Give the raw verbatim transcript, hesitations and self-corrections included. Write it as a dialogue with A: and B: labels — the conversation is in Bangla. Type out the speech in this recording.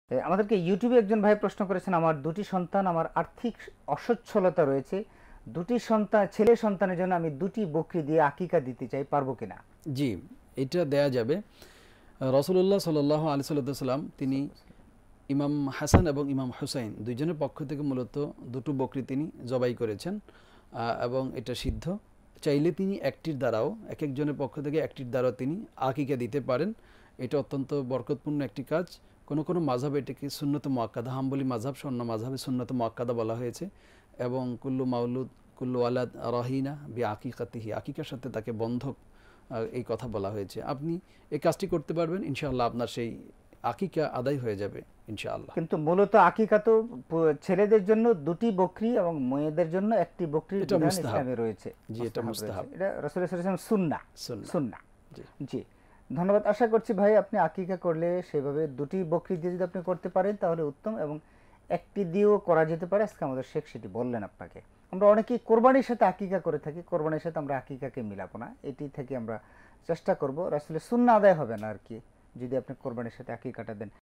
A: আমাদেরকে ইউটিউবে একজন ভাই প্রশ্ন করেছেন, আমার দুটি সন্তান, আমার আর্থিক অসচ্ছলতা রয়েছে, দুটি সন্তান ছেলে সন্তানের জন্য আমি দুটি বকরি দিয়ে আকিকা দিতে চাই, পারবো কিনা?
B: জি, এটা দেয়া যাবে। রাসূলুল্লাহ সাল্লাল্লাহু আলাইহি ওয়াসাল্লাম তিনি ইমাম হাসান এবং ইমাম হুসাইন দুইজনের পক্ষ থেকে মূলত দুটো বকরি তিনি জবাই করেছেন এবং এটা সিদ্ধ। চাইলে তিনি একটির দ্বারাও, এক একজনের পক্ষ থেকে একটির দ্বারাও তিনি আকিকা দিতে পারেন। এটা অত্যন্ত বরকতপূর্ণ একটি কাজ। কোনো কোনো মাযহাবে এটাকে সুন্নত মুআক্কাদা, হাম্বলি মাযহাব অন্য মাযহাবে সুন্নত মুআক্কাদা বলা হয়েছে। এবং কুল্লু মাউলুদ কুল্লু ওয়ালাদ রাহিনা বি আকিকাতিহি, আকিকার সাথে তাকে বন্ধক, এই কথা বলা হয়েছে। আপনি এই কাজটি করতে পারবেন, ইনশাআল্লাহ আপনার সেই আকিকা আদায় হয়ে যাবে ইনশাআল্লাহ।
A: কিন্তু মূলত আকিকা তো ছেলেদের জন্য দুটি বকরি এবং মেয়েদের জন্য একটি বকরি বিধান ইসলামে রয়েছে।
B: জি, এটা মুস্তাহাব,
A: এটা রাসূল সাল্লাল্লাহু আলাইহি ওয়াসাল্লাম সুন্নাহ সুন্নাহ।
B: জি
A: জি, ধন্যবাদ। আশা করছি ভাই আপনি আকিকা করলে সেভাবে দুটি বকরি দিয়ে যদি আপনি করতে পারেন তাহলে উত্তম, এবং একটি দিয়েও করা যেতে পারে। আজকে আমাদের শেখ সেটি বললেন আপনাকে। আমরা অনেকেই কোরবানির সাথে আকিকা করে থাকি, কোরবানির সাথে আমরা আকিকাকে মিলাবো না, এটি থেকে আমরা চেষ্টা করব। রাসূলের সুন্নাহ আদায় হবে না আর কি যদি আপনি কোরবানির সাথে আকিকাটা দেন।